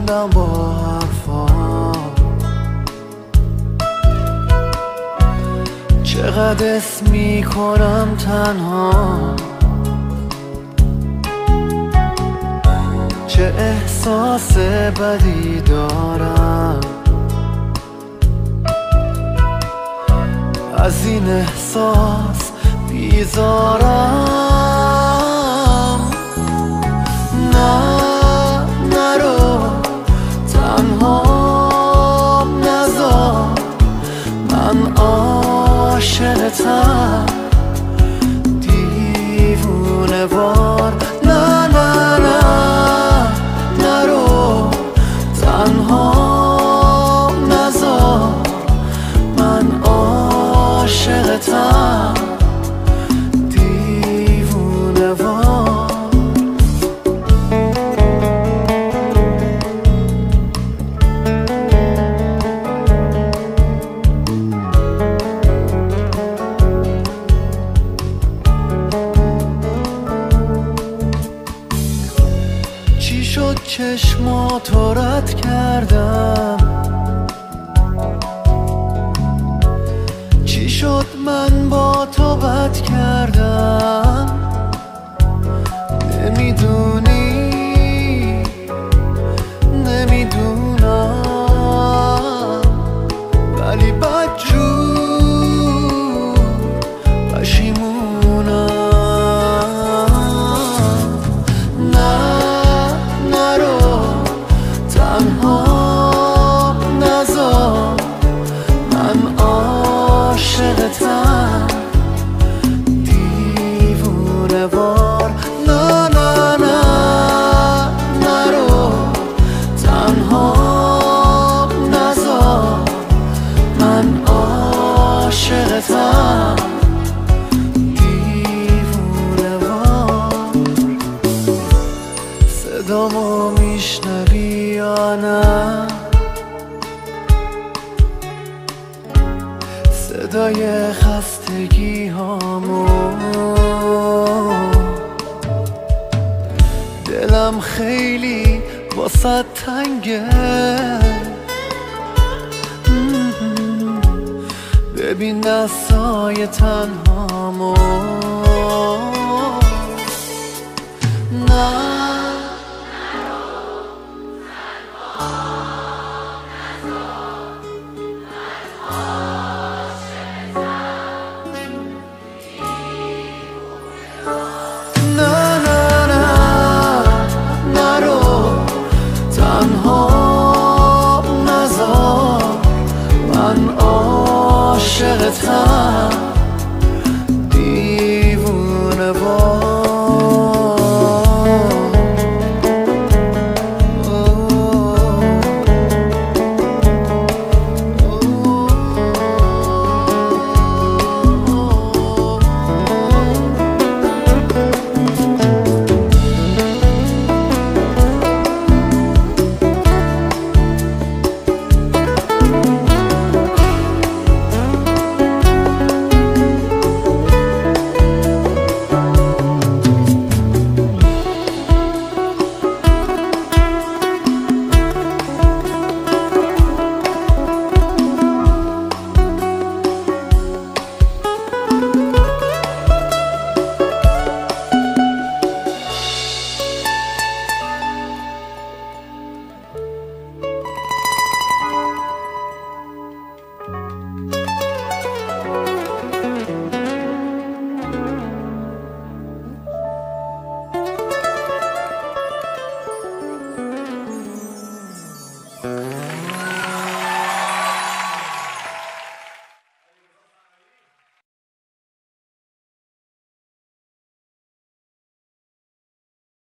موندم با حرفام، چقدر اسم میکنم تنها، چه احساس بدی دارم از این احساس بیزارم. نه نرو تنها نذار، من عاشقتم دیوونه وار. نه نه نه نرو تنها نذار، من عاشقتم دیوونه وار. چی شد چشماتو رد کردم، چی شد من با تو بد کردم، نمیدونی نمیدونم، ولی بدجور پشیمونم. نه نرو تنها نذار، من عاشقتم دیوونه وار. نه نه نه نرو تنها نذار، من عاشقتم دیوونه وار. صدامو میشنوی یا نه؟ صدای خستگی هامو، دلم خیلی واسه تنگه، ببین دستای تنهامو. نه تنها نذار، من عاشقتم